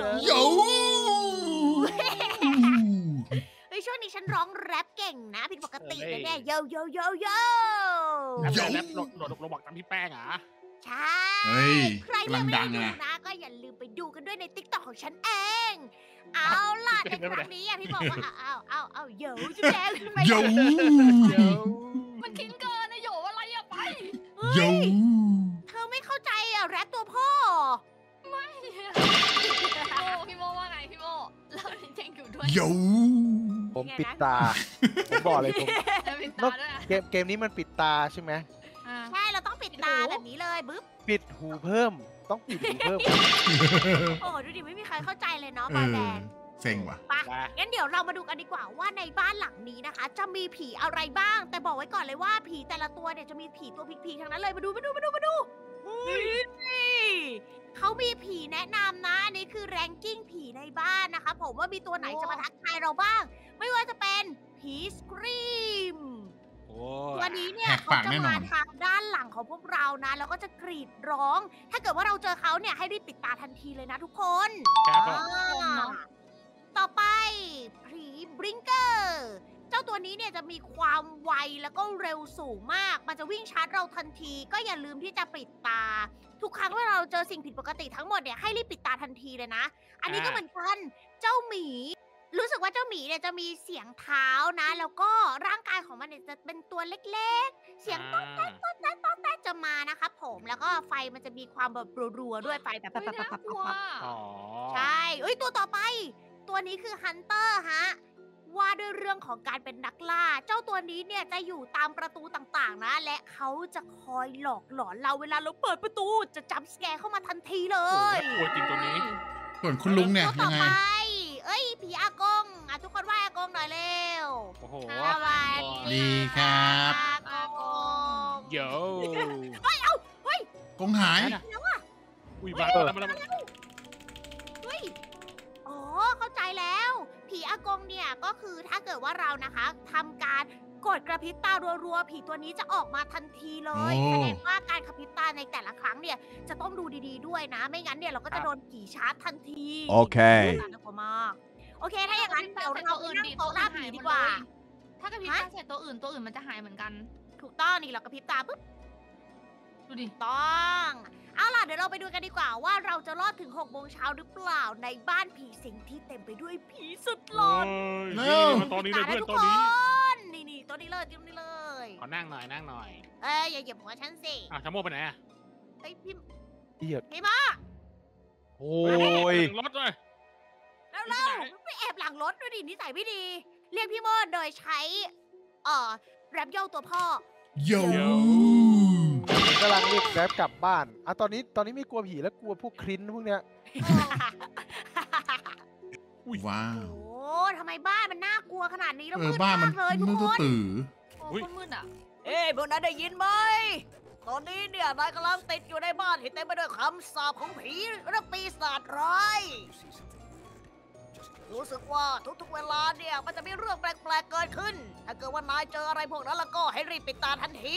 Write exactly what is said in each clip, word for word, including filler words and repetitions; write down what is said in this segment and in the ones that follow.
โย่เฮ้ยช่วงนี้ฉันร้องแรปเก่งนะผิดปกติเลยเนี่ยโยโยโยโยโย่แรปโหลดโหลดโรบอกตามพี่แป้งอ่ะใช่เฮ้ยใครกำลัยังงไม่ดัได้งดูอะนะก็อย่าลืมไปดูกันด้วยในติ๊กต็อกของฉันเอง เอาล่ะในครั้งนี้อ่ะพี่บอกว่าเอาเอาเอาเอาโยจุ๊บแดงไปโย่เดี๋ยวมันทิ้งเกินนะโยอะไรอะไปโย่เธอไม่เข้าใจอ่ะแรปตัวพ่อพี่โมพี่โมว่าไงพี่โมเราจริงๆอยู่ด้วยโย่ผมปิดตา ผมบอกเลยผมแล้วปิดตาด้วยนะเกมเกมนี้มันปิดตาใช่ไหมอ่าใช่เราต้องปิดตาแบบนี้เลยบึ๊บปิดหูเพิ่ม ต้องปิดหูเพิ่มโอ้ดูดิไม่มีใครเข้าใจเลยเนาะเอบอยอแบนด์เซ็งว่ะปะงั้นเดี๋ยวเรามาดูกันดีกว่าว่าในบ้านหลังนี้นะคะ จะมีผีอะไรบ้าง แต่บอกไว้ก่อนเลยว่าผีแต่ละตัวเนี่ยจะมีผีตัวพีคๆทั้งนั้นเลยมาดูมาดูมาดูมาดูนี่เขามีผีแนะนำนะอันนี้คือแรงกิ้งผีในบ้านนะคะผมว่ามีตัวไหนจะมาทักทายเราบ้าง ไม่ว่าจะเป็นผีสกรีมโอ้ตัวนี้เนี่ยแหกเขาปากจะแน่นมาอนทางด้านหลังของพวกเรานะ แล้วก็จะกรีดร้อง ถ้าเกิดว่าเราเจอเขาเนี่ยให้รีบปิดตาทันทีเลยนะทุกคนครับอ่าต่อไปผีบริงเกอร์เจ้าตัวนี้เนี่ยจะมีความไวแล้วก็เร็วสูงมาก มันจะวิ่งชาร์จเราทันที ก็อย่าลืมที่จะปิดตา ทุกครั้งเวลาเราเจอสิ่งผิดปกติทั้งหมดเนี่ยให้รีบปิดตาทันทีเลยนะ อันนี้ก็เหมือนกันเจ้าหมี รู้สึกว่าเจ้าหมีเนี่ยจะมีเสียงเท้านะ แล้วก็ร่างกายของมันเนี่ยจะเป็นตัวเล็กๆ เสียงต๊อกแต๊กต๊อกแต๊กต๊อกแต๊กจะมานะครับผม แล้วก็ไฟมันจะมีความแบบรัวๆด้วยไฟแบบไม่น่ากลัวอ๋อใช่เอ้ยตัวต่อไป ตัวนี้คือฮันเตอร์ฮะ ว่าด้วยเรื่องของการเป็นนักล่า เจ้าตัวนี้เนี่ยจะอยู่ตามประตูต่างๆนะ และเขาจะคอยหลอกหลอนเราเวลาเราเปิดประตู จะจับสแกร์เข้ามาทันทีเลยกลัวจริงตัวนี้ส่วนคุณลุงเนี่ยตัวต่ยัองไงไป เอ้ยผีอากงอ่ะทุกคนไหว้อากงหน่อยเร็วโอ้โหสวัสดีครับอากงโย่กงหายอุ้ยบ้าเออแล้วมาแล้วมาแล้วเฮ้ย อ๋อ เข้าใจแล้ว ผีอากงเนี่ยก็คือถ้าเกิดว่าเรานะคะทำการกดกระพริบตารัวๆ ผีตัวนี้จะออกมาทันทีเลยโอ้แสดงว่าการกระพริบตาในแต่ละครั้งเนี่ยจะต้องดูดีๆด้วยนะ ไม่งั้นเนี่ยเราก็จะโดนผีชาร์จทันทีโอเคน่ากลัวมาก โอเค ถ้าอย่างนั้นเดี๋ยวเราไปนั่งโต๊ะหน้าผีดีกว่าถ้ากระพริบตาใส่ตัวอื่นตัวอื่นมันจะหายเหมือนกันถูกต้องนี่เรากระพริบตาปุ๊บดูดิต้อง เอาล่ะเดี๋ยวเราไปดูกันดีกว่าว่าเราจะรอดถึงหกโมงเช้าหรือเปล่าในบ้านผีสิงที่เต็มไปด้วยผีสุดหลอนเฮ้ยนี่มาตอนนี้เลยเพื่อนตอนนี้นี่นี่ตัวนี้เลยตัวนี้เลยขอนั่งหน่อยนั่งหน่อยเอ้ยอย่าเหยียบหัวฉันสิอ่ะชะโมกไปไหนอ่ะเฮ้ยพี่เหี้ยพี่มาโอ้ยถึงรถเลยแล้วเล่าไปแอบหลังรถด้วยดินิสัยไม่ดี เรียกพี่โมดโดยใช้เอ่อแรปโย่ตัวพ่อโย่ผมกำลังเรียกแกร็บกลับบ้านอ่ะตอนนี้ตอนนี้ไม่กลัวผีแล้วกลัวพวกคลินพวกเนี้ยว้าวโอ้ทำไมบ้านมันน่ากลัวขนาดนี้แล้วเอมือดบ้านมัมาน กเลยทุกมืดคนตื่อโอ้อุ๊ยคนมืดอ่ะเอ้ยพวกนั้นได้ยินไหม ตอนนี้เนี่ยนายกำลังติดอยู่ในบ้านที่เต็มไปด้วยคำสาปของผีและปีศาจร้าย รู้สึกว่าทุกๆเวลาเนี่ยมันจะมีเรื่องแปลกๆเกิดขึ้น ถ้าเกิดว่านายเจออะไรพวกนั้นแล้วก็ให้รีบปิดตาทันที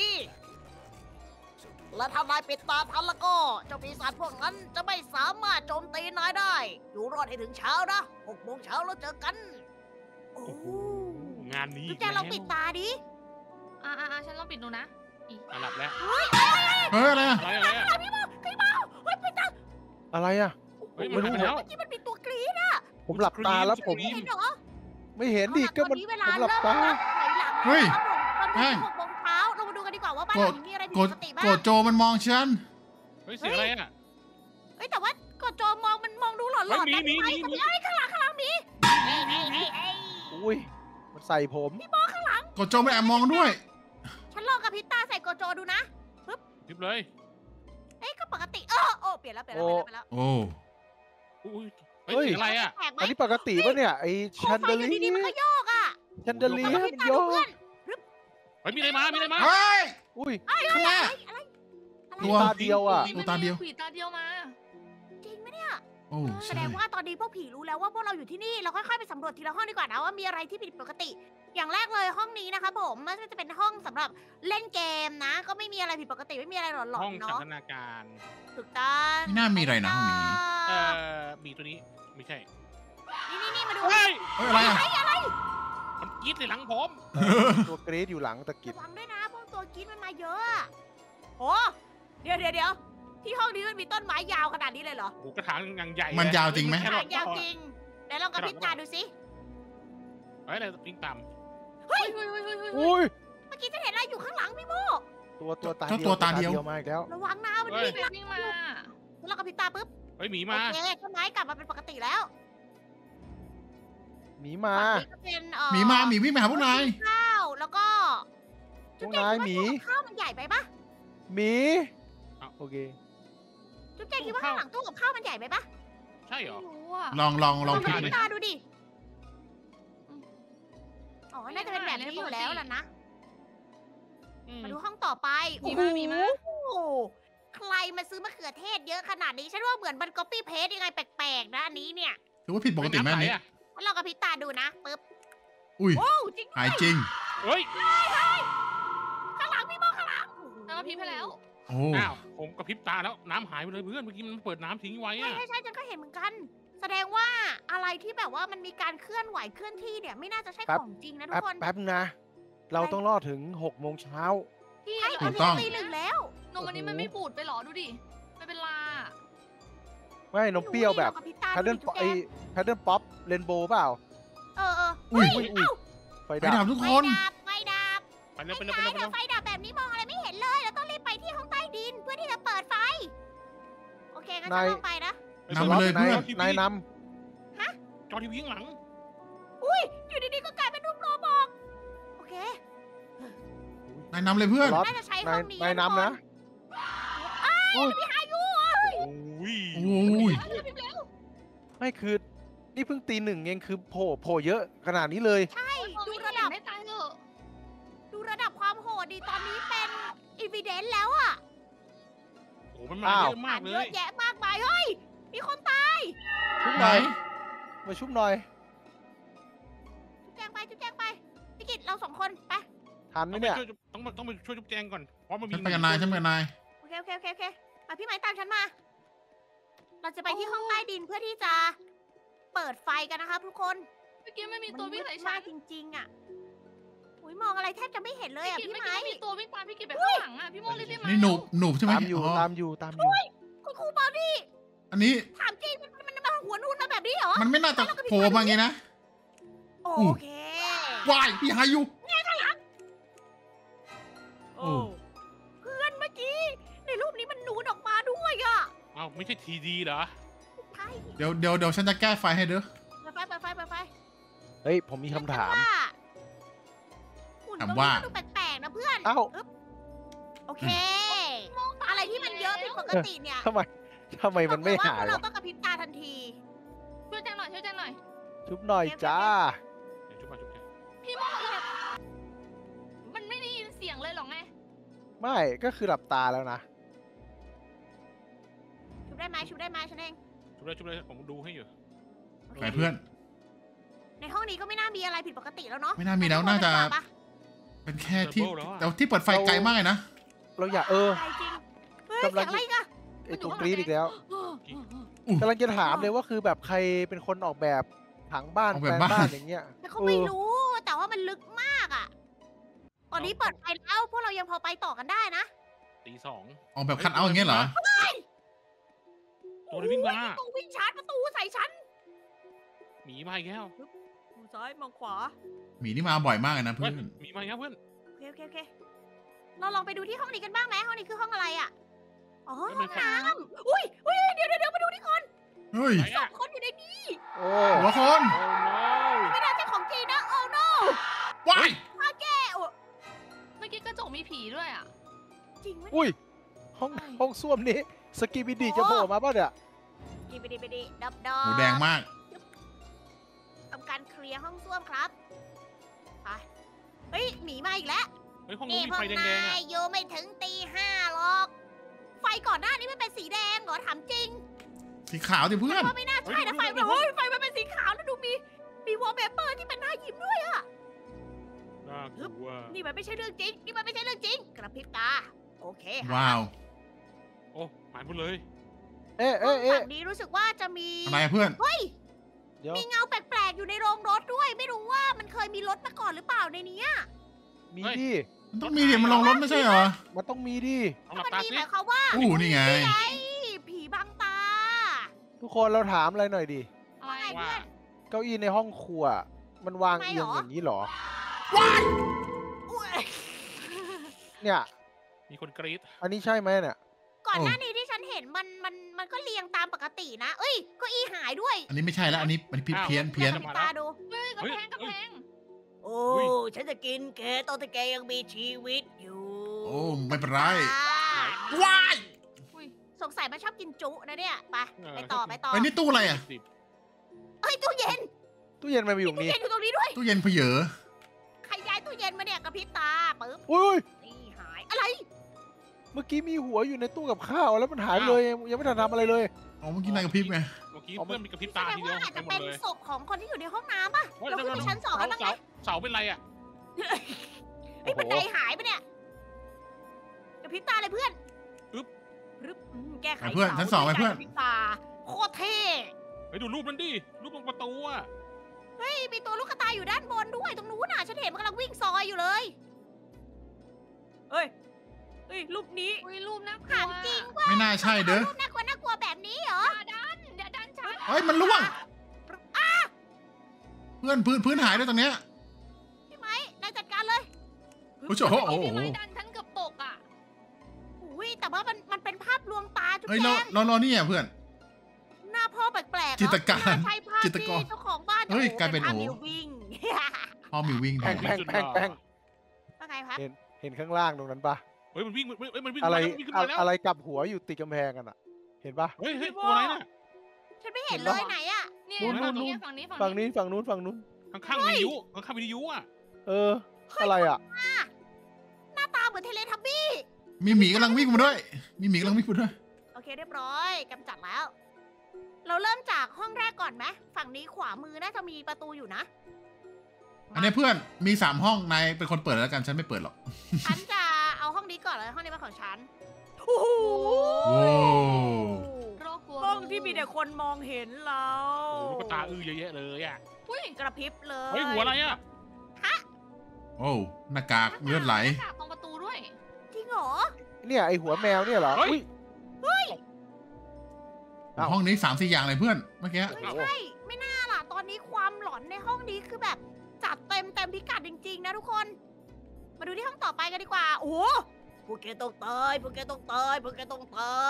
และถ้านายปิดตาทันแล้วก็เจ้าปีศาจพวกนั้นจะไม่สามารถโจมตีนายได้ อยู่รอดให้ถึงเช้านะหกโมงเช้าเราเจอกัน โอ้งานนี้จุ๊บแจงเราปิดตาดิอ่าอ่าฉันลองปิดดูนะอีกอ่ะหลับแล้วเฮ้ยเฮ้ยอะไรอะอะไรอะไรอ่ะพี่โมพี่โมเฮ้ยปิดตาอะไรอ่ะเฮ้ยมันหายไปแล้วเมื่อกี้มันมีตัวกรี๊ดผมหลับตาแล้วผมกรี๊ดเห็นเหรอไม่เห็นดิก็มันตอเวผลามหลับเริ่มตานับถอยหลังเฮ้ยครับผมตอนนี้หกโมงเช้าเรามาดูกันดีกว่าว่าบ้านหลังนี้มีอะไรผิดกปดกติบ้างกดโจมันมองฉันเฮ้ยเสียงอะไรอ่ะเฮ้ยแต่ว่ากดโจมองมันมองดูหลอนๆเฮ้ยมีนะมีไอ้มีมีไอ้ข้างหลังข้างหลังมีเฮ้ยเฮ้ยเฮ้ยเฮ้ยอุ้ยมันใส่ผมกดโจมันแอบมองด้วยฉันลองกับพิตาใส่กดโจดูนะทิปเลยเอ้ยก็ปกติเออโอ้เปลี่ยนแล้วเปลี่ยนแล้วเปลี่ยนแล้วโอ้อุ้ยเฮ้ยเสียงอะไรอ่ะแปลกไหมอันนี้ปกติปะเนี่ยไอโคชันมไฟเดอลียู่ดีๆมันก็โยกอ่ะชันเดลีแล้วก็มัพินตาโยดูกเพื่อนเฮ้ยมีอะไรมามีอะไรมาเฮ้ยอุ้ยข้างหน้าอะไรตัวตาเดียวอ่ะดูตาเดียวผีตาเดียวมาจริงไหมเนี่ยโอ้แสใช่ดงว่าตอนนี้พวกผีรู้แล้วว่าพวกเราอยู่ที่นี่ เราค่อยๆไปสำรวจทีละห้องดีกว่านะว่ามีอะไรที่ผิดปกติ อย่างแรกเลยห้องนี้นะคะผมมันก็จะเป็นห้องสำหรับเล่นเกมนะ ก็ไม่มีอะไรผิดปกติไม่มีอะไรหลอนห้องๆสันเนาะทนาการถูกต้องไม่น่ามีอะไรนะห้องนี้ไปเอ่ออหมีตัวนี้ไม่ใช่นี่นี่นี่มาดูเฮ้ยเฮ้ยอะไรอ่ะมันกรีดใส่หลังผมเออตัวกรีดอยู่หลังตะกิดระวังด้วยนะพวกตัวกินมันมาเยอะอะโอ้เดี๋ยวเดี๋ยวเดี๋ยวที่ห้องนี้มันมีต้นไม้ยาวขนาดนี้เลยเหรอโอ้โหกระถางอย่างใหญ่มันยาวจริงไหมแครอทยาวจริงเดี๋ยวลองกระพริบตาดูสิเฮ้ยอะไรวิ่งตามเฮ้ยเฮ้ยเฮ้ยเฮ้ยเฮ้ยอุ้ยเมื่อกี้ฉันเห็นอะไรอยู่ข้างหลังพี่โมตัวตัวตาเจ้าเดียวตัวตาเดียวมาอีกแล้วระวังนะมันเฮ้ยวิ่งเด็กวิ่งมาแล้วเรากระพริบตาปุ๊บเฮ้ยหมีโอมาเคต้นไม้กลับมาเป็นปกติแล้วหมีมาฝั่งนี้ก็เป็นเอ่อหมีมาหมีวิ่งไปหาพวกนายข้าวแล้วก็พวกนายหมีจุ๊บแจงคิดว่าตู้กับข้าวมันใหญ่ไปปะหมีโอเคจุ๊บแจงคิดว่าข้างหลังตู้กับข้าวมันใหญ่ไปปะใช่เหรอไม่รู้อ่ะลองลองลองกคิดระพเลริยบตาดูดิอ๋อน่าจะเป็นแบบนี้อยู่แล้วล่ะนะอืมมาดูห้องต่อไปมีมามีมาโอ้โหใครมาซื้อมะเขือเทศเยอะขนาดนี้ ฉันว่าเหมือนมันก๊อปปี้เพสยังไงแปลกๆนะอันนี้เนี่ยถือว่าผิดปกติไหมอันนี้น้ำใสอะแล้วเรากระพริบตาดูนะปึ๊บอุ้ยโอ้จริงหายจริงเฮ้ยข้างหลังพี่โมข้างหลังแล้วก็พริบไปแล้วโอ้อ้าวผมกระพริบตาแล้วน้ำหายไปเลยเพื่อนเมื่อกี้มันเปิดน้ำทิ้งไว้ใช่อะใช่ใช่ฉันก็เห็นเหมือนกัน แสดงว่าอะไรที่แบบว่ามันมีการเคลื่อนไหวเคลื่อนที่เนี่ยไม่น่าจะใช่ครับของจริงนะทุแป๊กบคนแป๊บนะ เราต้องรอถึงหกโมงเช้าพี่ใช่ถูตอนกต้องนี้ตีหนึ่งแล้วนมอันนี้มันไม่บูดไปหรอดูดิมันเป็นลาไม่นมเปรี้ยวแบบรากระพริบตาแพทเทิร์นดูดิไอแพทเทิร์นป๊อปเรนโบว์เปล่าเออเอออุ้ยอุ้ยอุ้ยไฟไปดัดับบทุกไฟคนดับไฟดับไปเร็วไปไม่เร็วไปได้เร็วไปถ้าเร็วไฟดับแบบนี้มองอะไรไม่เห็นเลยเราต้องรีบไปที่ห้องใต้ดินเพื่อที่จะเปิดไฟ โอเคงั้นฉันลองไปนะนำมาเลยเพื่อนนายนจอทีวีข้างหลังอุ้ยอยู่ดีๆก็กลายเป็นรูปโรบอกโอเคนายนำเลยเพื่อนำรถน่าจะใช้ห้นาอย งนี้นายนำนะ อุ้ยมีหายุเอ้ยอุ้ยโอ้ยไม่คือนี่เพิ่งตีหนึ่งเองคือโผล่โผล่เยอะขนาดนี้เลยใช่ดูดูระระดัดับบ ไม่ตายเถอะดูระดับความโหดดีตอนนี้เป็นอีวิเดนแล้วอะโอ้โหมันมาเยอะมากเลเยอะยแยะมากมายเฮ้ยมีคนตายชุบหไหนน่อยมาชุบหน่อยจุ๊บแจงไปจุ๊บแจงไปพี่กิตเราสองคนไปทันไหมต้องไปเนี่ยช่วยต้องไปต้องไปช่วยจุ๊บแจงก่อนเพราะมันมีฉันไปกับนายฉันไปกับนายโอเคโอเคโอเคโอเคมาพี่ไม้ตามฉันมา เราจะไปที่ห้องใต้ดินเพื่อที่จะเปิดไฟกันนะคะทุกคนเมื่อกี้ไม่มีมันตัววิ่งมืใส่ดฉัมาน กจริงๆอะอุ้ยมองอะไรแทบจะไม่เห็นเลยอะพี่พี่เมื่อไม้กี้มีตัววิ่งตามพี่กิจไปข้างหลังอ่ะพี่โมรีบรีบมานี่หนูบหนูบใช่ไหมตามอยู่อ๋อตามอยู่ตามอยู่คุณครูเบาดิอันนี้ถามจริงมันมันมันมาหัวนูนมาแบบนี้เหรอมันไม่น่าจะโผล่มาอย่างงี้นะโอเควายพี่หาอยู่โอ้เพื่อนเมื่อกี้ในรูปนี้มันนูนออกมาด้วยอะเอ้าไม่ใช่ทีดีเหรอใช่เดี๋ยวเดี๋ยวเดี๋ยวฉันจะแก้ไฟให้เด้อเปิดไฟเปิดไฟเปิดไฟเฮ้ยผมมีคำถามหุ่นถามตรงว่านี้มันดูแปลกๆนะเพื่อนเอ้าโอเค อะไรที่มันเยอะผิดปกติเนี่ยทำไมทำไมมันไม่หายบอกเลยว่าพวกเราวะต้องกระพริบตาทันทีช่วยแจงหน่อยช่วยแจงหน่อยชุบหน่อยจ้าเดี๋ยวจุ๊บมาจุ๊บแจงพี่โมมันไม่ได้ยินเสียงเลยหรอไงไม่ก็คือหลับตาแล้วนะชุบได้ไหมชุบได้ไหมฉันเองจุ๊บเลยจุ๊บเลยผมดูให้อยู่โอเคไปเพื่อนในห้องนี้ก็ไม่น่ามีอะไรผิดปกติแล้วเนาะไม่น่ามีแล้วน่าจะไปดีกว่ปเป็นแค่ที่เทอร์โบแล้วอะแต่ที่เปิดไฟไกลมากเลยนะเราอยากเออไปจริงเฮ้ยกำลัเสียงงอะไรอีกันไอตัวกรีดอีกแล้วอุ๊ยกำลังจะถามเลยว่าคือแบบใครเป็นคนออกแบบผังบ้านออกแปแบลบงบ้านบ้านอย่างเงี้ยแต่เขาไม่รู้ แต่ว่ามันลึกมากอ่ะ ตอนนี้เปิดไฟแล้ว พวกเรายังพอไปต่อกันได้นะตีสองออกแบบคัดเอาท์อย่างเงี้ยเหรอตัวนี้วิ่งมาประตูวิ่งชาร์จประตูใส่ฉันหมีมาอีกแล้วมองซ้ายมองขวาหมีนี่มาบ่อยมากเลยนะเฮ้เพื่ยอนหมีมาอีกแล้วเพื่อนโอเคโอเคโอเค เราลองไปดูที่ห้องนี้กันบ้างไหมห้องนี้คือห้องอะไรอ่ะ อ๋อไม่ห้เป็องนไรน้ำอุ้ยอุ้ยเดี๋ยวเดี๋ยวเดี๋ยวมาดูนี่ก่อนเฮ้ยไหนสออะงคนอยู่ในนี้โอ้หัวคนโอ้ no ไม่น่าใช่ของจริงนะ โอ้ no ว้ายแก้วเมื่อกี้กระจกมีผีด้วยอ่ะจริงไหมอุ้ยห้องห้องส้วมนี้สกีบิดีจะโผล่มาป่ะเนี่ยกินไปดิไปดิดับดอหูแดงมากทำการเคลียร์ห้องส้วมครับ ไป เฮ้ยหมีมาอีกแล้วเฮ้ยห้องนู้นี่นมีพวไฟกแดนางๆอ่ะยอยู่ไม่ถึงตีห้าหรอก ไฟก่อนหน้านี้มันเป็นสีแดงเหรอถามจริงสีขาวดิเพื่อนว่าไม่น่าใช่นะไฟมันเฮ้ยไฟมันเป็นสีขาวแล้วดูมีมีวอลเปเปอร์ที่เป็นหน้ายิ้มด้วยอะน่ากลัวนี่มันไม่ใช่เรื่องจริง นี่มันไม่ใช่เรื่องจริง กระพริบตา โอเคว้าวโอ้หายหมดเลยเอ๊ะห้อเอ๊ะงเอ๊ะฝั่งนี้รู้สึกว่าจะมีอะไรอะเพื่อนเฮ้ยเดี๋ยวมีเงาแปลกๆอยู่ในโรงรถด้วย ไม่รู้ว่ามันเคยมีรถมาก่อนหรือเปล่าในนี้อะมีเฮ้ยดิมันต้องมีเดี๋ยวมันลงรถไม่ใช่เหรอมันต้องมีดิลองหลับมันตามีสิหมายความว่าอู้นี่ไงนี่ไงผีบังตาทุกคนเราถามอะไรหน่อยดิอะไรว่าเก้าอี้ในห้องครัว มันวางทำไมเอียงหรอออย่างนี้เหรออุ๊ยเนี่ยมีคนกรี๊ดอันนี้ใช่ไหมเนี่ยก่อนหน้านี้ที่ฉันเห็นมันมันมันก็เรียงตามปกตินะ เอ้ยเก็อีหายด้วยอันนี้ไม่ใช่แล้วอันนี้มันผิดเพี้ยนเพี้ยนปิดตาดูเฮ้ยกระแพงกระแพงโอ้ ฉันจะกินแกตอนที่แกยังมีชีวิตอยู่โอ้ไม่เป็นไรอ่าว้ายสงสัยมันชอบกินจุนะเนี่ย ไปเออไปต่อไปต่อไอ้นี่ตู้อะไรอ่ะสิบเอ้ยตู้เย็นตู้เย็นมันมาอยู่ตรงตู้นี้เย็นอยู่ตรงนี้ด้วยตู้เย็นเพเยอใครย้ายตู้เย็นมาเนี่ยกระพริบตาปึ๊บอุ้ยนี่หาย อะไรเมื่อกี้มีหัวอยู่ในตู้กับข้าวแล้วมันหายไปเลย ยังไม่ทันทำอะไรเลยอ๋อเมื่อกี้นายกระพริบไงเมื่อกี้เพื่อนมีกระพริบแสตาดงทีเดียวว่าอาจไปจะหมเป็ดนเลยศพของคนที่อยู่ในห้องน้ำป่ะเฮ้ยเราขึ้นไปชั้นสองกันบ้างไหมเสาเสาเป็นไรอ่ะไอ้ยบันไดหายไปเนี่ยกระพริบตาเลยเพื่อนอึ๊บรึบอืมแก้ไขไปเพื่อนชั้นสองไปเพื่อนกระพริบตาโคตรเท่ไปดูรูปมันดิ รูปตรงประตูอ่ะเฮ้ยมีตัวลูกกระตายอยู่ด้านบนด้วยตรงนู้นน่ะฉันเห็นมันกำลังวิ่งซอยอยู่เลยเฮ้ยเฮ้ยรูปนี้อุ้ยรูปน่ากลัถามวจริงว่าไม่น่าใช่เด้อรูปน่ากลัวน่ากลัวแบบนี้เหรออย่าดันอย่าดันฉันเฮ้ยมันล่วง เพื่อนพื้นพื้นหายด้วยตรงเนี้ยพี่ไม้นายจัดการเลยโอ้โหโอ้โหพี่ไม้ดันฉันเกือบตกอ่ะอุ้ยแต่ว่ามันมันเป็นภาพลวงตาจุ๊บเฮ้ยแจเรางเราเรานี่อ่ะเพื่อนหน้าพ่อแปลกๆจิตรกาเนรอะไม่น่ใช่ภาพจิตรกรที่เจ้าของบ้านเฮ้ยโอ้โหกลายเป็นภาพโอ้มิววิ่งพ่อมีวิ่งแป้งแทแป้นงแป้งแป้งว่าไงครับเห็นเห็นข้างล่างตรงนั้นปะเฮ้ยมันวิ่งมันเฮ้ยมันวิ่งอะไรมาแล้ววิ่งขึ้นอะมาแล้วอะไรกับหัวอยู่ติดกำแพงกันอะเห็นปะเฮ้ยเฮ้ยตัวอะไรน่ะฉันไม่เห็นเลยไหนอะเนี่ยนู่นฝั่งนู่นี้นฝั่งนี้ฝั่งนี้ฝั่งนู้นฝั่งนู้นข้างๆวิทยุข้างๆวิทยุอ่ะเออ อะไรอะหน้าตาเหมือนเทเลทับบี้มีหมีกำลังวิ่งมาด้วย มีหมีกำลังวิ่งมาด้วยโอเคเรียบร้อยกำจัดแล้ว เราเริ่มจากห้องแรกก่อนไหมฝั่งนี้ขวามือน่าจะมีประตูอยู่นะอันนี้เพื่อนมีสามห้องนายเป็นคนเปิดแล้วกันฉันไม่เปิดหรอกฉันจะเอาห้องนี้ก่อนเลยห้องนี้เป็นของฉันโอ้โหโอ้โรคกลัวห้องที่มีแต่คนมองเห็นเราโอ้โหลูกตาอื้อเยอะแยะเลยอ่ะอุ้ยกระพริบเลยเฮ้ยหัวอะไรอ่ะโอ้หน้ากากเลือดไหลน้ากากตรงประตูด้วยจริงเหรอเนี่ยไอหัวแมวเนี่ยเหรอเฮ้ยอุ้ย อ้าวห้องนี้สามสี่อย่างเลยเพื่อนเมื่อกี้ไม่ใช่ไม่น่าล่ะ ตอนนี้ความหลอนในห้องนี้คือแบบจัดเต็มเต็มพิกัดจริงๆนะทุกคน มาดูที่ห้องต่อไปกันดีกว่า โอ้โหพวกแกต้องตายพวกแกต้องตายพวกแกต้องตาย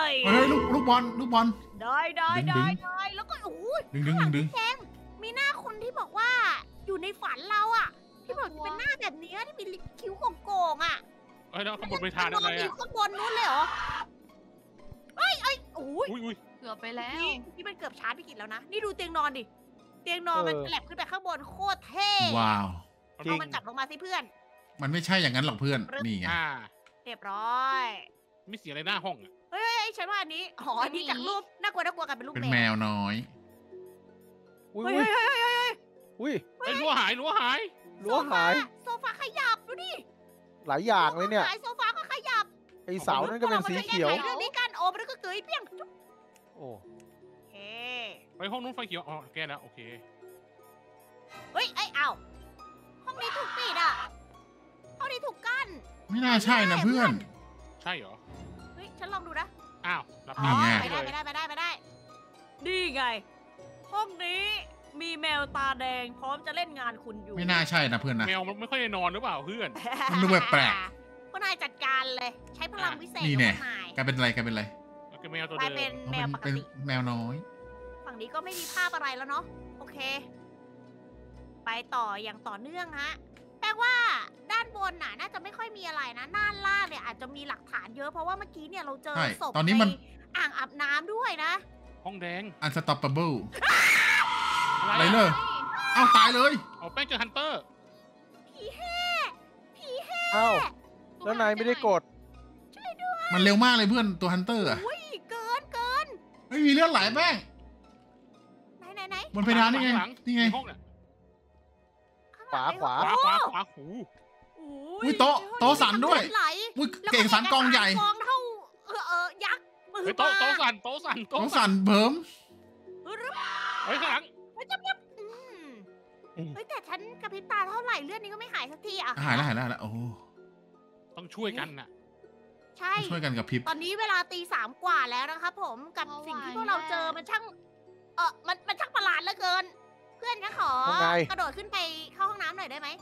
เฮ้ยลูกลูกบอลลูกบอลได้ได้ดึงได้ดึงได้แล้วก็โอ้โหดึงดึงดึงดึงแจงมีหน้าคนที่บอกว่า อยู่ในฝันเราอะที่บอกเป็นหน้าแบบเนี้ยที่มีคิ้วโก่งๆอะเฮ้ยแล้วข้างบนไปทานอะไรออ่ะยู่ข้างบนนู้นเลยเหรอเอ้ยเอ้ยโอ้ยอุ้ยอุ้ยเกือบไปแล้วนี่นี่มันเกือบชาร์จพี่กิจแล้วนะ นี่ดูเตียงนอนดิ เตียงนอนมันแลบขึ้นไปข้างบนโคตรเท่ว้าวจริเอางมันจับลงมาสิเพื่อนมันไม่ใช่อย่างนั้นหรอกเพื่อนนี่ไงอ่าเรียบร้อยมีเสียงอะไรหน้าห้องอ่ะเฮ้ยฉันว่าอันนี้หออันนี้จากรูปน่ากลัวน่ากลัวกันเป็นรูปเป็นแมแมววน้อยอุ้ยเฮ้ยอุ้ยเฮ้ยเฮ้ยเฮ้ยเฮ้ยอุ้ยเฮ้ยรั้วหายรั้วหายรั้วหายโซฟาขยับดูดิหลายอย่างเลยเนี่ยหายโซฟาก็ขยับไอเสานั่นก็เป็นสีเขียวรามาช่แก้ไขเรื่องนี้กันโอ้มันก็เกยเปี้ยงโอ้เฮ้ไปห้องนู้นไฟเขียวอ๋อแก้แล้วโอเคเฮ้ยไอ้ยเอ้าห้องนี้ถูกปิดอ่ะห้องนี้ถูกกั้นไม่น่าใช่นะเพื่อนใช่เหรอเฮ้ยฉันลองดูนะอ้าวหลับอ๋อตานี่ไงไปได้ไปได้ไปได้ไปได้นี่ไง ห้องนี้มีแมวตาแดงพร้อมจะเล่นงานคุณอยู่ไม่น่าใช่นะเพื่อนนะแมวมันไม่ค่อยได้นอนหรือเปล่าเพื่อนมันดูแปลกพวกนายจัดการเลย ใช้พลังวิเศษนี่ของแน่พวกนายกลายเป็นอะไรกลายเป็นอะไรแล้วก็แมวตัวกลายเดิเป็นมแมวปกเป็นติแมวน้อยฝั่งนี้ก็ไม่มีภาพอะไรแล้วเนาะโอเค ไปต่ออย่างต่อเนื่องฮะแปลว่าด้านบนน่ะน่าจะไม่ค่อยมีอะไรนะด้านล่างเนี่ยอาจจะมีหลักฐานเยอะเพราะว่าเมื่อกี้เนี่ยเราเจอใช่ศพตอนนี้มันใอ่างอาบน้ำด้วยนะห้องแดง unstoppable อะไรอะไรอะเลย เอ้าตายเลยเอาแป้งเจอฮันเตอร์ผีแห่ผีแห่เอ้าแล้วนายไม่ได้กดมันเร็วมากเลยเพื่อนตัวฮันเตอร์อะอุ้ยเกินเกินไม่มีเลือดไหลแป้งไหนไหนไหนบนเพดานนี่ไงหลังนี่ไงห้องเนี่ยข้างหขลัวาง ขวาขวาขวาขวาหูโอ้อุ้ยโต๊ะโต๊ะสั่นด้วยไหลอุ้ยเก่งสันกองใหญ่กองเท่าเออเออยักษ์มมือเฮ้ยมาโต๊ะโต๊ะสั่นโต๊ะสั่นต้อโต๊ะงสั่นเบิ่มเฮ้ยข้างหลังอืมเฮ้ยแต่ฉันกระพริบตาเท่าไหร่เลือดนี้ก็ไม่หายสักทีอ่ะหายแล้วหายแล้วหายแล้วโอ้ต้องช่วยกันน่ะใช่ช่วยกันกับพริบตอนนี้เวลาตีสามกว่าแล้วนะครับผมกับสิ่งที่พวกเราเจอมันช่าง เออมันมันช่างประหลาดเหลือเกิน เพื่อนฉันขอว่าไงกระโดดขึ้นไปเข้าห้องน้ำหน่อยได้ไหม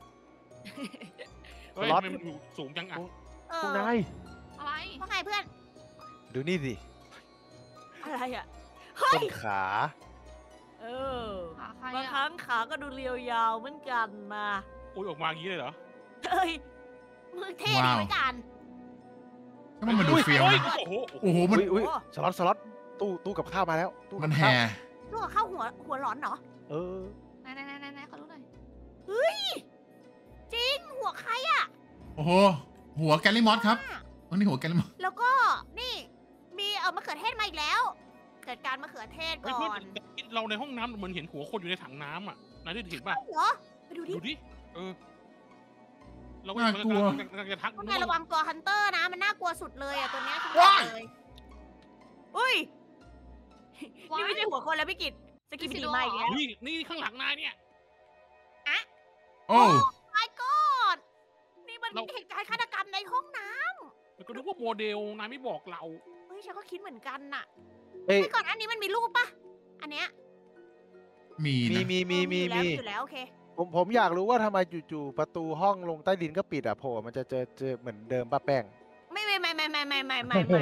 เฮ้ยล็อตทำไมมันอยู่สูงจังอ่ะเอพวอกนายอะไรว่าไงเพื่อนดูนี่สิอะไรอ่ะ เฮ้ต้ยนขาเออขาใครบางคอะรั้งขาก็ดูเรียวยาวเหมือนกันนะอุ้ยออกมาอย่างนี้เลยเหรอเฮ้ยมือเท่ดีเหมือนกันถ้ามันมาดูเฟี้ยวเฮ้ยนะโอ้โหโอ้โหมันอุ้ยอุ้ยสล็อตสล็อตตู้ตู้กับข้าวมาแล้วตู้มักัน บแห่ข้าวลูกเข้าหัวหัวหลอนเหรอเออไหนไหนไหนไหนไหนขอรู้หน่อยจริงหัวใครอ่ะโอ้โหหัวแกลลี่มอสครับอันนี้หัวแกลลี่มอสแล้วก็นี่มีเออมะเขือเทศมาอีกแล้ว เกิดการมะเขือเทศเฮ้ยก่เพื่ออนนเราในห้องน้ำเหมือนเห็นหัวคนอยู่ในถังน้ำอ่ะนายได้เห็นป่ะเหรอไปดูดิดูดิ เออ เราก็กำลังกำลังจะทักพวกนายระวังตัวฮันเตอร์นะ มันน่ากลัวสุดเลยอ่ะตัวเนี้ยฉันบอว้าก ยเลยอุ้ยนี่ไม่ใช่หัวคนแล้วพี่กิตสกิปดีมาอีกแล้วนี่นี่ข้างหลังนายเนี่ยโอ้ my god นี่มันเราเหตุการณ์ฆาตกรรมในห้องน้แล้วก็นึกว่าโมเดลนายไม่บอกเราำเฮ้ยฉันก็คิดเหมือนกันน่ะเอ้ยไอ้ก่อนอันนี้มันมีรูปปะอันเนี้ยมีมีนะมีมีมีเออมีอยู่แล้วอยู่แล้วโอเคผมผมอยากรู้ว่าทำไมจู่ๆประตูห้องลงใต้ดินก็ปิดอ่ะโผล่มันจะเจอเจอเหมือนเดิมป้าแป้งไม่ไม่ไม่ไม่ไม่ไม่ไม่ไม่ไม่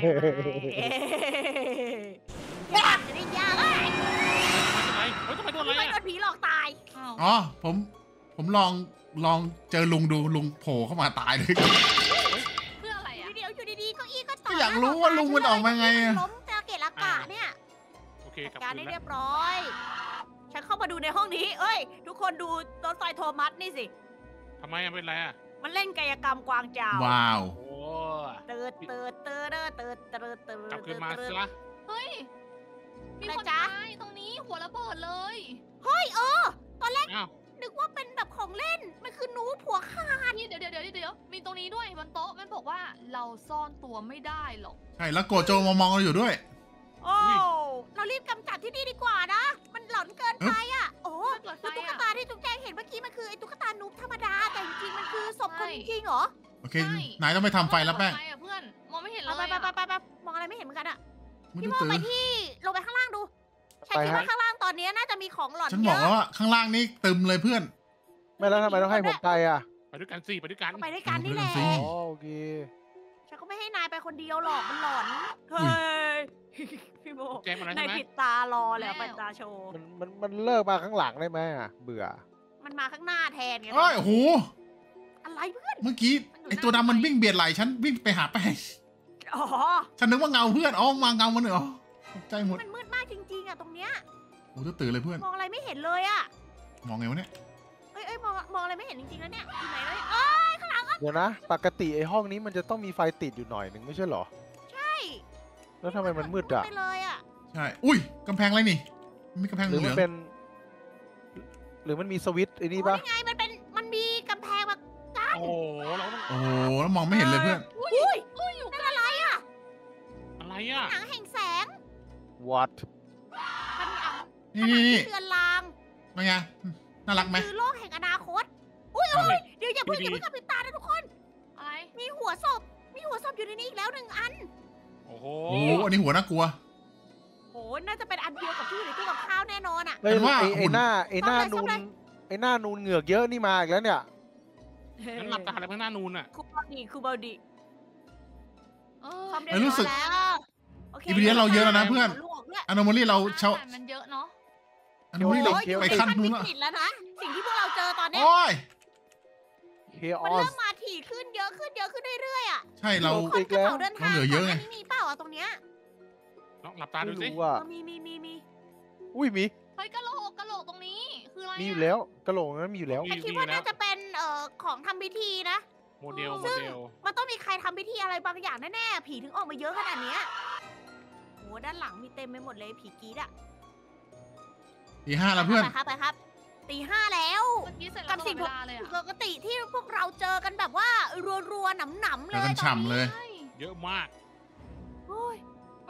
ยากจะได้ยากเอ้ยทำไมเฮ้ยทำไมโดนอะไรไม่โดอ่ะนผีหลอกตายอ้าวอ๋อผมผมลองลองเจอลุงดูลุงโผล่เข้ามาตายเลยเพื่ออะไรออะยู่เดียวอยู่ดีๆเก็อี้ก็ต่ก็อยากรู้ว่าลุงมันออกมาไงอะล้มเจอเกะละกะเนี่ยโอเคจัดกลับการคืได้นเรีแล้วยบร้อย ฉันเข้ามาดูในห้องนี้ เอ้ย ทุกคนดูรถไฟโทมัสนี่สิทำไมอะเป็นไรอ่ะมันเล่นกายกรรมกวางจาวว้าวโอ้เติร์ดเติร์ดเติร์ดเติร์ดเติร์ดเติร์ดกลับคืนมาเติร์ดซะเฮ้ย มีอะไรคนจ๊ะตายตรงนี้หัวระเบิดเลยเฮ้ยเออ ตอนแรกอ้าวนึกว่าเป็นแบบของเล่น มันคือหนูผัวขาดนี่เดี๋ยวเดี๋ยวเดี๋ยวเดี๋ยวมีตรงนี้ด้วยบนโต๊ะมันบอกว่าเราซ่อนตัวไม่ได้หรอกใช่แล้วโกโจมามองเราอยู่ด้วยโอ้ เรารีบกำจัดที่นี่ดีกว่านะ มันหลอนเกินไปอ่ะ โอ้เปิดไฟแล้วตุ๊กอะตาที่จุ๊บแจงเห็นเมื่อกี้มันคือไอ้ตุ๊กตานุ๊กธรรมดา แต่จริงๆ มันคือศพคนใช่จริงๆเหรอโอเคน ายต้องไปทำไฟแล้วแป้งเปิดฟอะเพื่อนมองไม่เห็นเลเอายไปอะไปไปไปมองอะไรไม่เห็นเหมือนกันอะไม่พี่รู้โมตื่ไปนที่ลงไปข้างล่างดู ฉันไปคิดฮะว่าข้างล่างตอนนี้น่าจะมีของหลอนฉันเยบอกอะแล้วว่าข้างล่างนี่ตึมเลยเพื่อนไม่แล้วทำไมต้องให้ผมไปอ่ะไปด้วยกันสิไปด้วยกันไปด้วยกันนี่แหละสิอ๋อโอเคฉันก็ไม่ให้นายไปคนเดียวหรอกมันหลอน เฮ้อุ้ย พี่โมแจมอะไรนาใช่ยไหมผิดตารอเลยปัญตาโชว์มันมันมันเลิกมาข้างหลังได้ไหมอ่ะ เบื่อมันมาข้างหน้าแทนไงเอ้ยโอ้โหอะไรเพื่อนเมื่อกี้ไอตัวดำมันวิ่งเบียดไหลฉันวิ่งไปหาแป้งอ๋อฉันนึกว่าเงาเพื่อนอ๋อมาเงามันเหรอตกใจหมดมันมืดมากจริงๆอะตรงเนี้ยโอ้จะตื่นเลยเพื่อนมองอะไรไม่เห็นเลยอะมองไงวะเนี่ยเอ้ยเอ้ยมองมองอะไรไม่เห็นจริงๆแล้วเนี่ยอยู่ไหนเลยเอ้ยข้างหลังอะเดี๋ยวนะ ปกติไอ้ห้องนี้มันจะต้องมีไฟติดอยู่หน่อยหนึ่งไม่ใช่เหรอใช่แล้วทำไมมันมืดอ่ะไปเลยอะใช่ อุ้ยกำแพงอะไรนี่มีกำแพงหเหรือลืมัอน งเป็น หรือมันมีสวิตช์ไอ้นี่โอ้ปะนี่ไงมันเป็นมันมีกำแพงมาโอ้โหเราต้องโอ้โหแล้วมองไม่เห็นเลยเพื่อนอุ้ยอุ้ยอยู่นั่นอะไรอะอะไรอ่ะหนังแห่งแสง what มันอ่ะนี่นี่นี่เตือนลางเป็นไงน่ารักไหมคือโลกแห่งอนาคต อุ้ยอุ้ยเดี๋ยวอย่าเพิ่งอย่าเพิ่งกระพริบตานะทุกคนอะไรมีหัวศพ มีหัวศพอยู่ในนี้อีกแล้วหนึ่งอันโอ้โหโอ้โหอันนี้หัวน่ากลัวโห น่าจะเป็นอันเดียวกับที่อยู่ในตู้กับข้าวแน่นอนอ่ะเฮ้ยฉันว่าไอ้หุ่ไอ้นหน้าไอ้หน้าซ่อมเลยนูนไอ้หน้านูนเหงือกเยอะนี่มาอีกแล้วเนี่ยงั้นหลับตาอะไรข้างหน้านูนอ่ะคูบาดีคูบาดีเออความเร็วเอ้ยรู้สึกแล้วโอเคอีพีนี้เราเยอะแล้วนะเพื่อนหัวลูกออกด้วยอโนมาลี่เราเช่าแต่มันเยอะเนาะอโนมาลี่เราโอ้ยอยู่ไปในขั้นขั้นนู้วินละกฤตแล้วนะ สิ่งที่พวกเราเจอตอนเนี้ยโอ้ยเคอมันอเริ่สมมาถี่ขึ้นเยอะขึ้นเยอะขึ้นเรื่อยๆอ่ะใช่เราโอ้คนกระเป๋าเดินทางเราเหลือเยอะไงก่นหน้านี้มีเปล่าอ่ะตรงเนี้ยลองหลับตาดูไม่สิรู้อ่ะเออมีมีมีมีอุ้ยมีเฮ้ยกะโหลกกะโหลกตรงนี้ คืออะไรมีอยู่อะแล้วกระโหลกนั้นมีอยู่แล้วแต่คิดว่าน่าจะเป็นเอ่อของทำพิธีนะโมเดลโมซึ่งเดลมันต้องมีใครทำพิธีอะไรบางอย่างแน่ๆ ผีถึงออกมาเยอะขนาดเนี้ยโหด้านหลังมีเต็มไปหมดเลยผีกรีดอะตีห้าแล้วเพื่อนไปครับไปครับตีห้าแล้วเมื่อกี้เสร็จกัแล้บวสิ่งเวลาเลยอะปกติที่พวกเราเจอกันแบบว่ารัวๆหนำๆเลเจอย กันฉ่ำเลยใช่เยอะมากโอ้ย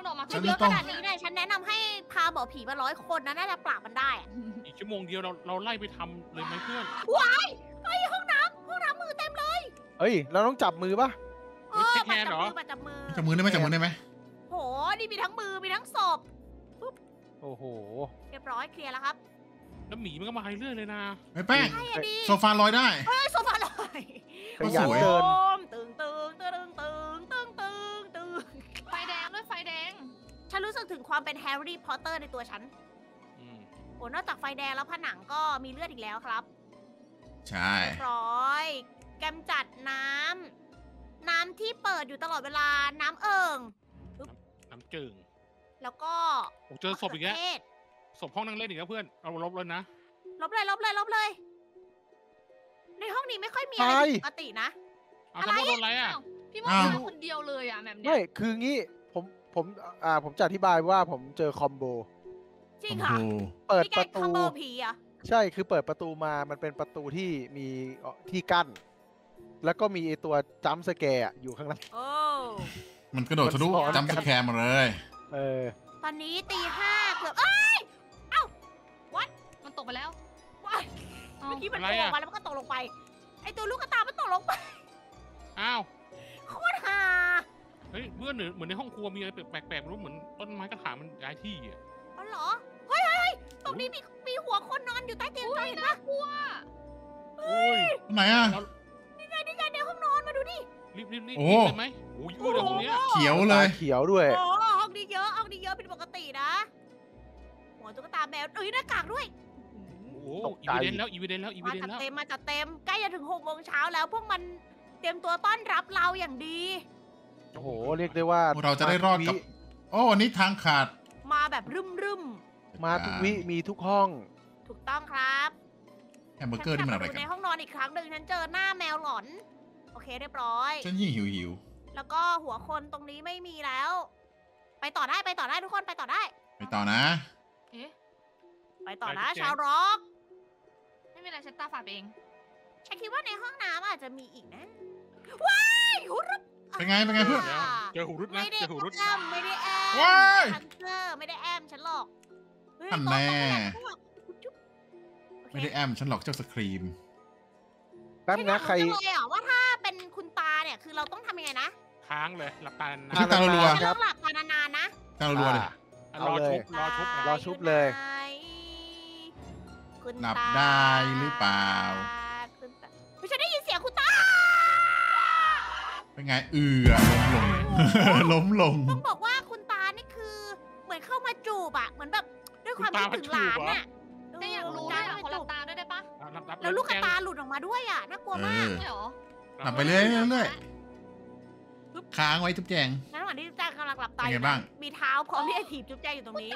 ออกมาฉันเยอะต้ของนาดนี้เนี่ยฉันแนะนำให้พาหมอผีมาร้อยคนนะน่าจะปราบมันได้อะอีกชั่วโมงเดียวเราเราไล่ไปทำเลยไหมเพื่อนว้ายเฮ้ยห้องน้ำห้องน้ำมือเต็มเลยเฮ้ย เราต้องจับมือปะเออบัตรจับมือบัตรจับมือจับมือได้ไหมจับมือได้ไหมโหนี่มีทั้งมือมีทั้งศพโอ้โหเรียบร้อยเคลียร์แล้วครับแล้วหมีมันก็มาเรื่อยๆเลยนะไอ้แป้งใช่อะดิโซฟาลอยได้เฮ้ยโซฟาลอยขยันสวยเดินตึงตึงตึงตึงตึงตึงตึงไฟแดงด้วยไฟแดงฉันรู้สึกถึงความเป็นแฮร์รี่พอตเตอร์ในตัวฉันอืมโอ้นอกจากไฟแดงแล้วผนังก็มีเลือดอีกแล้วครับใช่เรียบร้อยกำจัดน้ำน้ำที่เปิดอยู่ตลอดเวลาน้ำเอิงน้ำจึงแล้วก็โอ้เจอศพอีกแล้วมะเขืเทศศพห้องนั่งเล่นอีกแล้วเพื่อนเอาลบเลยนะลบเลยลบเลยลบเลย ในห้องนี้ไม่ค่อยมีอะไรไปผิดปกตินะเอาสมมติโดนอะไรอ่ะอ้าวพี่โมดมาคนเดียวเลยอ่ะแบบเนี้ไม่ยคืองี้ ผม ผม อ่า ผมจะอธิบายว่าผมเจอคอมโบจริงโอ้ค่ะโหเปิดพี่แกประคตูอมโบผีเหรอ่ะใช่ คือเปิดประตูมา มันเป็นประตูที่มีเอ่อที่กั้น แล้วก็มีไอตัวจัมป์สแกร์อะอยู่ข้างหลังโอ้มันกระโดดทะลุมันซ้อนจำสแคร์มาเลยเออตอนนี้ตีห้าเกือบเอ้ยมันตกไปแล้วว้ายเอ้าเมื่อกี้มันอะไรโผล่อะออกมาแล้วมันก็ตกลงไป ไอตัวลูกกระตายมันตกลงไปอ้าวโคตรฮาเฮ้ยเพื่อนเหมือนเหมือนในห้องครัวมีอะไรแปลกๆไม่รู้เหมือนต้นไม้กระถางมันย้ายที่อ่ะอ๋อเหรอ เฮ้ยเฮ้ยเฮ้ยตรงนี้มีมีหัวคนนอนอยู่ใต้เตียงจอยเห็นปะโอ้ยไหนอ่ะนี่ไงนี่ไงในห้องนอนมาดูดิรีบรีบรีบโอ้รีบเลยไหมโอ้ยยืดเลยตรงเนี้ยเขียวเลยตาเขียวด้วยโอ้ห้องนี้เยอะห้องนี้เยอะเป็นปกตินะ หัวตุ๊กตาแมวเอ้ยหน้ากากด้วยโอ้ตกอีใจเวนต์แล้วอีเวนต์แล้วอีเวมานต์จัดแล้วเต็มมาจัดเต็มใกล้จะถึงหกโมงเช้าแล้วพวกมันเตรียมตัวต้อนรับเราอย่างดีโอ้โห เรียกได้ว่าเราจะได้รอดกับวิโอ้วันนี้ทางขาดมาแบบรึมรึมมาทุกวิ มีทุกห้องๆถูกต้องครับแฮมเบอร์เกอร์นี่มันอะไรฉักัในนห้องนอนอีกครั้งหนึ่งฉันเจอหน้าแมวหลอน โอเคเรียบร้อยฉันยิ่งหิวหิวแล้วก็หัวคนตรงนี้ไม่มีแล้ว ไปต่อได้ไปต่อได้ทุกคนไปต่อได้ไปต่อนะเอ๊ะไปต่อนะชาวร็อกไม่มีอะไรฉันตาฝาดไปเองฉันคิดว่าในห้องน้ำอาจจะมีอีกนะ ว้ายหุรุบเป็นไงเป็นไงเพื่อนอ่าเจอหูรุดนะไม่ได้เจอหูรุดแอมไม่ได้แอมว้ายทันเซอร์ไม่ได้แอมฉันหรอกเฮ้ยอันแน่โต๊ะโต๊ะจุ๊บโอเคไม่ได้แอมฉันหลอกเจ้าสครีมแป๊บนะใครฉัอยากจังเลยอ่ะว่าถ้าเป็นคุณตาเนี่ยคือเราต้องทำยังไงนะค้างเลยหลับตาคือตารัวฉันต้องหลับตานานๆนะตารัวๆเลยอ่ะเอารอเลยชุบรอชุบรอชุบเลยคุณหลับตาได้หรือเปล่าคุณตาเฮ้ยฉันได้ยินเสียงคุณตาเป็นไงเอือล้มลงต้องบอกว่าคุณตานี่คือ เหมือนเข้ามาจูบอะเหมือนแบบด้วยความคิดถึงหลานน่ะแต่อยากรู้เด้วยอ่ะเข้ขอมหลัจูบตาด้วยได้ปะหลับหลับแล้วลูกกระตาหลุดออกมาด้วยอะน่ากลัวมากเออไม่หรอหลับไปเรื่อยเรื่อยค้างไว้ทุบแจงในระหว่างที่จุ๊บแจงกำลังหลับตาเป็นไงอยู่บ้างมีเท้าพร้อมที่จะถีบจุ๊บแจงอยู่ตรงนี้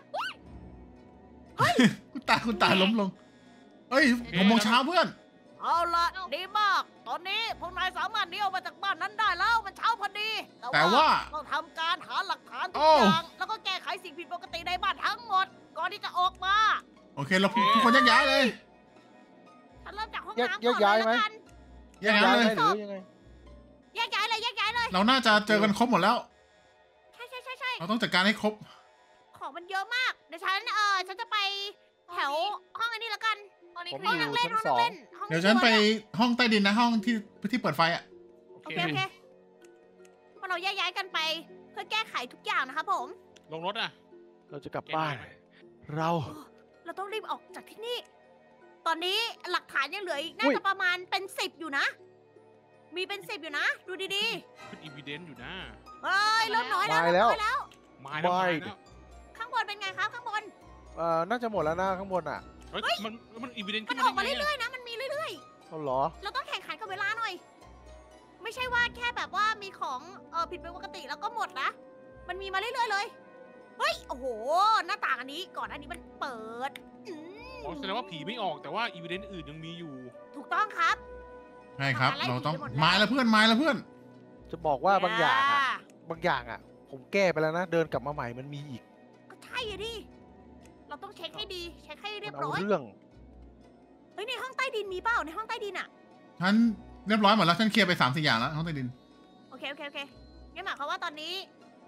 คุณตาคุณตาล้มลง เอ้ยหกโมงเช้าเพื่อนเอาละดีมาก ตอนนี้พวกนายสามารถหนีออกมาจากบ้านนั้นได้แล้วมันเช้าพอดีแต่ว่าต้องทำการหาหลักฐานทุโอ้กอย่าง แล้วก็แก้ไขสิ่งผิดปกติในบ้านทั้งหมด ก่อนที่จะออกมาโอเคเราทุกคนแยกย้ายเลยฉันเริ่มจากห้องแยกน้ำแยก่อก นย้ายเลยไหมแล้วกันแยกย้ายเลยหรือยังไงแยกย้ายเลยแยกย้ายเลยเราน่าจะเจอกันครบหมดแล้วใช่ใช่ใช่ใช่เราต้องจัดการให้ครบของมันเยอะมาก เดี๋ยวฉันเออฉันจะไปแถวห้องอันนี้แล้วกันตอนนี้ผมคห้รีองมนั่งเล่นชั้ห้องนนั่งสองเล่นห้องเดี๋ยวฉันไปครัวห้องใต้ดินนะห้องที่ที่เปิดไฟอ่ะโอเคโอเคพอเราแยกย้ายกันไปเพื่อแก้ไขทุกอย่างนะครับผมลงรถอ่ะเราจะกลับบ้าน เราเราต้องรีบออกจากที่นี่ ตอนนี้หลักฐานยังเหลืออีกน่าอุ้ยจะประมาณเป็นสิบอยู่นะ มีเป็นสิบอยู่นะ ดูดีขึ้นอีวิเดนต์อยู่นะๆ เฮ้ยเริ่มน้อยแล้วมาเริ่มแล้วน้อยแล้วมาแล้วไม่มาแล้วข้างบนเป็นไงครับข้างบนเอ่อ น่าจะหมดแล้วนะข้างบนอ่ะเฮ้ยมันมันอีวิเดนต์มัขึ้นนออกมาได้ไงเรื่อะอยๆนะ มันมีเรื่อยเอาเหรอๆ เราต้องแข่งขันกับเวลาหน่อย ไม่ใช่ว่าแค่แบบว่ามีของเออผิดปกติแล้วก็หมดนะ มันมีมาเรื่อยๆเลย เฮ้ย โอ้โห หน้าต่างอันนี้ก่อนอันนี้มันเปิดอืมอ๋อแสดงว่าผีไม่ออกแต่ว่าอีวิเดนต์อื่นยังมีอยู่ถูกต้องครับใช่ครับทำอะไรเราต้องผิดไปหมดแล้วไม้แล้วเพื่อนไม้แล้วเพื่อนจะบอกว่าบางอย่างอ่ะย่บางอย่างอ่ะ ผมแก้ไปแล้วนะ เดินกลับมาใหม่มันมีอีกก็ใช่อะดิ เราต้องเช็คให้ดี เช็คให้เรีมัยนบเอาร้อยเรื่องเฮ้ยในห้องใต้ดินมีเปล่าในห้องใต้ดินอะฉันเรียบร้อยหมดแล้วฉันเคลียร์ไปสามสี่อย่างแล้วห้องใต้ดินโอเคโอเคโอเคงั้นหมายความว่าตอนนี้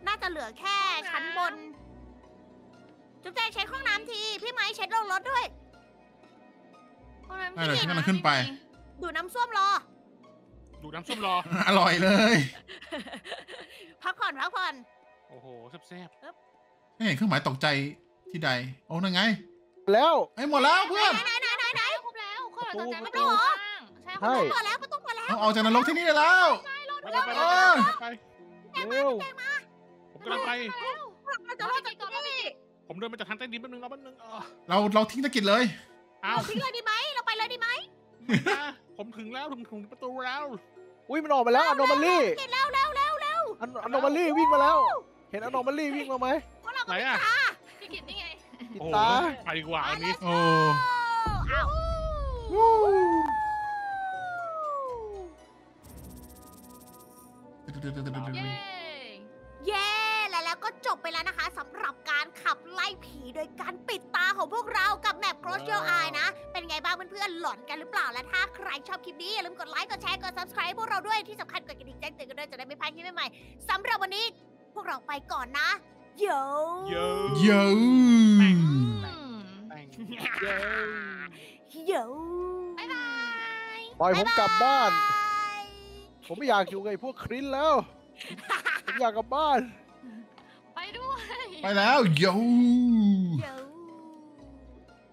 น่าจะเหลือแค่ชั้นบน จุ๊บแจงเช็คห้องน้ำที พี่ไม้เช็คลงรถด้วยห้องน้ำได้เลยที่ฉันกำลังขึ้นไปดูน้ำส้วมรอดูน้ำส้มรออร่อยเลยพักผ่อนพักผ่อนโอ้โหแซ่บไม่เห็นเครื่องหมายตกใจที่ใด โอ้นั่นไงแล้วไอ้ยหมดแล้วเพื่อนไหนไหนไหนไหนครบแล้วข้อหลังจากใจไม่ประตูต้องข้างใช่ใช่ข้างเปิดแล้วประตูเปิดแล้วเอาออกจากนรกที่นี่ได้แล้วๆไปไปไปเออไปเร็วผมกำลังไปเราจะรอดจากที่นี่ผมเดินมาจากทางใต้ดินแป๊บนึงรอแป๊บนึงเออเราเราทิ้งตะกิดเลยอ้าวเราทิ้งเลยดีไหมเราไปเลยดีไหมมาผมถึงแล้วถึงถึงประตูแล้วอุ้ยมันออกมาแล้วอโนมาลี่กินแล้วแล้วแล้วแล้วอโนมาลี่วิ่งมาแล้ว เห็นอโนมาลี่วิ่งมาไหมพวกเราไหนก็อะพี่กิตนี่ไงปิดโอ้โหตาไปดีกว่าอันนี้โอ้อ้าววู้เย้เย้และแล้วก็จบไปแล้วนะคะสำหรับการขับไล่ผีโดยการปิดตาของพวกเรากับแมป Close Your Eye นะ เป็นไงบ้างเพื่อนๆหลอนกันหรือเปล่า และถ้าใครชอบคลิปนี้อย่าลืมกดไลค์ กดแชร์ กด subscribe พวกเราด้วย ที่สำคัญกดกระดิ่งแจ้งเตือนกันด้วยจะได้ไม่พลาดคลิปใหม่ๆสำหรับวันนี้พวกเราไปก่อนนะโยเยอะเยอะอืมแต่งโยบ๊ายบายปล่อยผมกลับบ้านบ๊ยบายผมไม่อยากอยู่กับไอ้พวกคริสแล้ว ผมอยากกลับบ้านไปด้วยไปแล้วเยอะ